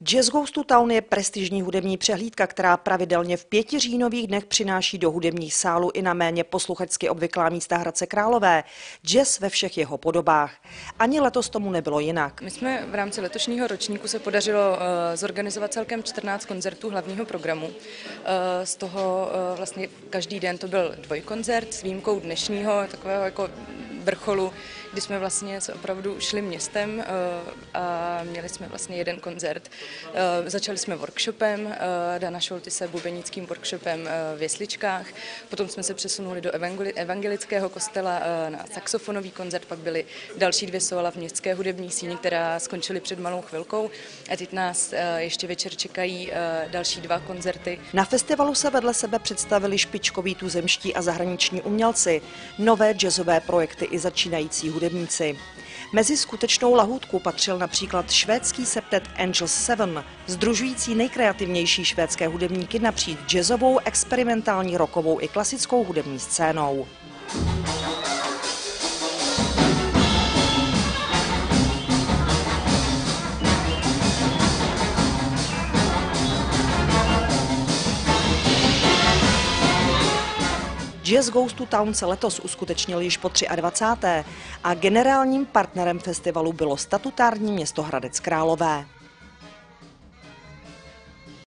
Jazz Goes to Town je prestižní hudební přehlídka, která pravidelně v 5 říjnových dnech přináší do hudebních sálů i na méně posluchačsky obvyklá místa Hradce Králové jazz ve všech jeho podobách. Ani letos tomu nebylo jinak. My jsme v rámci letošního ročníku se podařilo zorganizovat celkem 14 koncertů hlavního programu. Z toho vlastně každý den to byl dvojkoncert s výjimkou dnešního takového jako vrcholu, kdy jsme vlastně se opravdu šli městem a měli jsme vlastně jeden koncert. Začali jsme workshopem, Dana Šoltise bubenickým workshopem v jesličkách, potom jsme se přesunuli do evangelického kostela na saxofonový koncert, pak byly další 2 sóla v městské hudební síni, která skončily před malou chvilkou a teď nás ještě večer čekají další 2 koncerty. Na festivalu se vedle sebe představili špičkoví tuzemští a zahraniční umělci, nové jazzové projekty i začínající hudebníci. Mezi skutečnou lahůdku patřil například švédský septet Angels 7, sdružující nejkreativnější švédské hudebníky napříč jazzovou, experimentální, rockovou i klasickou hudební scénou. Jazz Goes to Town se letos uskutečnil již po 23. a generálním partnerem festivalu bylo statutární město Hradec Králové.